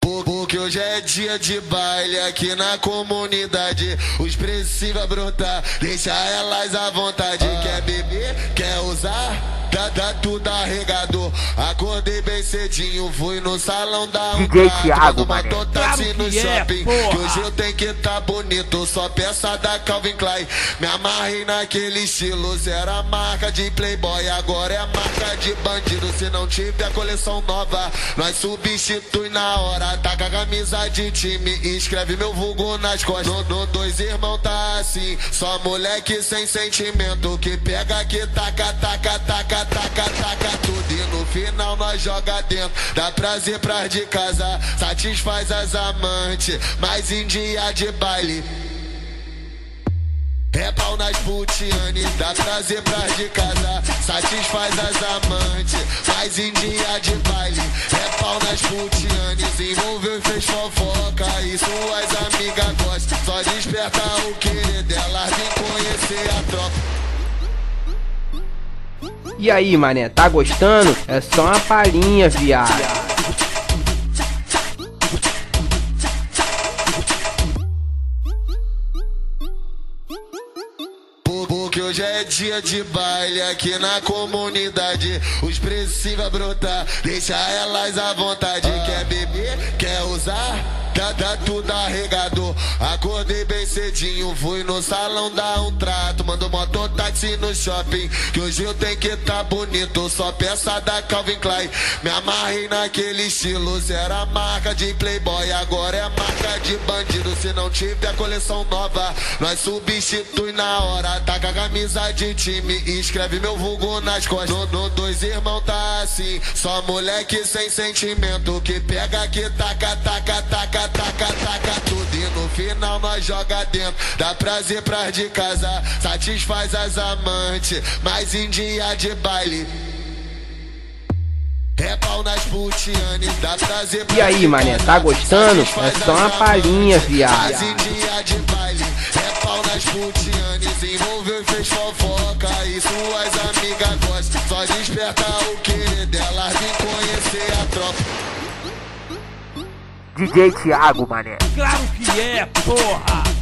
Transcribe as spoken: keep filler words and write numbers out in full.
Porque hoje é dia de baile aqui na comunidade. Os preços vai brotar, deixa elas à vontade. Quer beber, quer usar? Tá, tá tudo arregado. Acordei bem cedinho, fui no salão da um D J Thiago, uma mano. táxi Claro no que é, shopping. porra. Que hoje eu tenho que tá bonito, só peça da Calvin Klein. Me amarrei naquele estilo, era a marca de playboy, agora é a marca de bandido. Se não tiver coleção nova, nós substitui na hora. Taca a camisa de time e escreve meu vulgo nas costas. No, no dois irmão tá assim, só moleque sem sentimento. Que pega, que taca, taca, taca, taca, taca tudo. E no final nós joga dentro, dá prazer pras de casa, satisfaz as amantes, mas em dia de baile é pau nas putiane, dá prazer pras de casa, satisfaz as amantes, mas em dia de baile é pau nas putiane. Se envolveu e fez fofoca e suas amigas gostam, só desperta o querer delas, vem conhecer a tropa. E aí, mané, tá gostando? É só uma palhinha, viado. Porque hoje é dia de baile aqui na comunidade. Os preços vai brotar, deixa elas à vontade. Quer beber, quer usar? Tá, tá tudo arregado. Acordei bem cedinho, fui no salão dar um trato. Mandou mototáxi no shopping, que hoje eu tenho que tá bonito, só peça da Calvin Klein. Me amarrei naquele estilo, era a marca de playboy, agora é a marca de bandido. Se não tiver coleção nova, nós substitui na hora. Taca a camisa de time e escreve meu vulgo nas costas. No, no dois irmão tá assim, só moleque sem sentimento. Que pega, que taca, taca, taca, taca, taca tudo. E no final nós joga dentro, dá prazer pras de casa, satisfaz as amantes, mas em dia de baile é pau nas putiane, dá prazer pras E aí, de mané, casa, tá gostando? satisfaz É só uma as palhinha, amantes, viado. mas em dia de baile é pau nas putiane. Se envolveu e fez fofoca e suas amigas gostam, só desperta o querer delas, vem conhecer a tropa. D J Thiago, mané. Claro que é, porra!